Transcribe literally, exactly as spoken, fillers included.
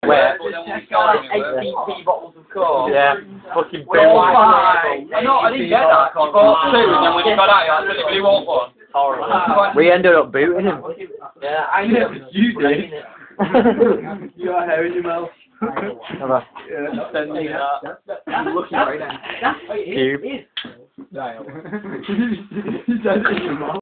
Where? He's got like eighteen p bottles of coke. Yeah. Fucking We're all boom. fine. No, I didn't get that. You bought two, and then when you got out, you had to want one. Horrible. We ended up booting him. Yeah, I knew it. You did. You got hair in your mouth. Have a Yeah, sending that. I'm looking right now. cube. He said it in your mouth.